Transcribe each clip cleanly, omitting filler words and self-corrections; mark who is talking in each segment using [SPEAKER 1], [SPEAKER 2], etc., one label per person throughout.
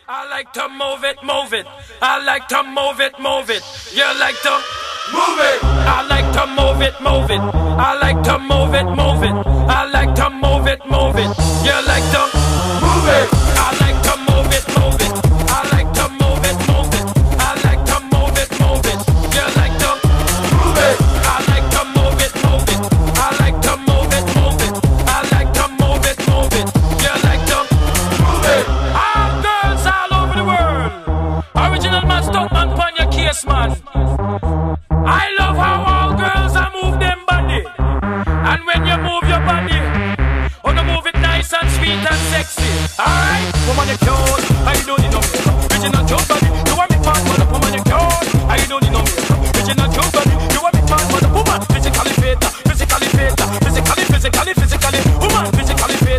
[SPEAKER 1] I like to move it, move it. I like to move it, move it. You like to move it. I like to move it, move it. I like to move it, move it. I like to move it, move it. You like to move it. I like to move it, move it. I like to move it, move it. I like to move it, move it. You like to move it. I like to move it, move it. I like to move it, move it. I like to move it, move it. You like to move it. All girls all over the world. Original man, stuck man, pon your case, man. I love how all girls are move them body. And when you move your body, wanna move it nice and sweet and sexy. Alright, woman you cute, I don't need no makeup. Original cute body, you want me part for the woman you cute, I don't need no makeup. Original cute body, you want me part for the woman. Physically fit, physically fit, physically. Woman, physically fit,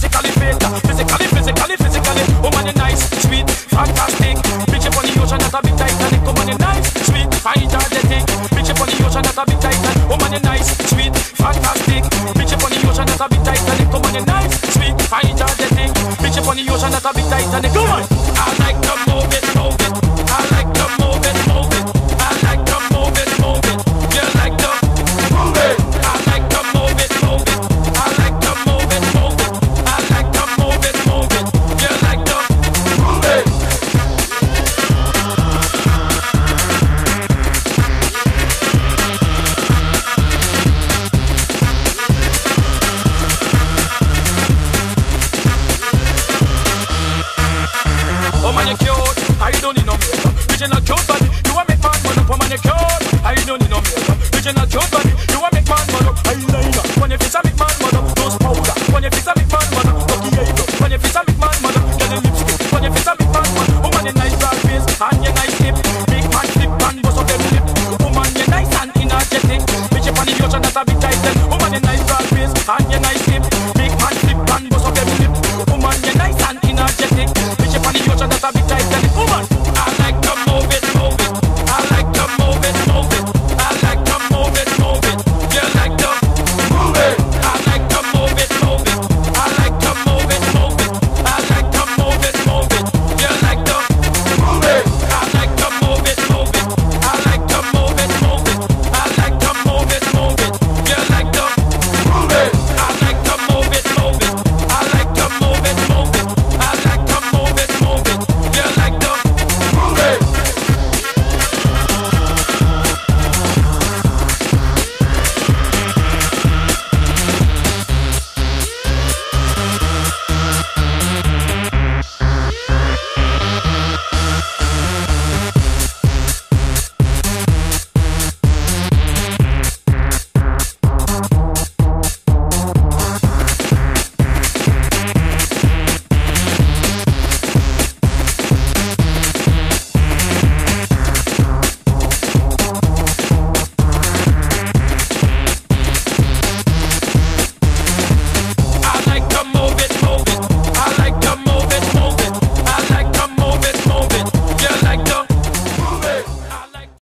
[SPEAKER 1] physically. Woman you nice, sweet, fantastic. Bitch up on the ocean, that's a big Titanic. Woman you nice, sweet, fine, energetic. Bitch up on the ocean, that's a big Titanic. Woman you nice, sweet, fantastic. Bitch up on the ocean, that's a big Titanic. Woman you nice, sweet, fine, energetic. Bitch up on the ocean, that's a big Titanic. Come on, I like to move it, move it. I like to move it, move it. I like to move it, move it. You like to move it. I like to move it, move it. I like to move it, move it. I like to move it, move it. You like to move it. Oh man, you cute, I don't need no makeup. Original cute body,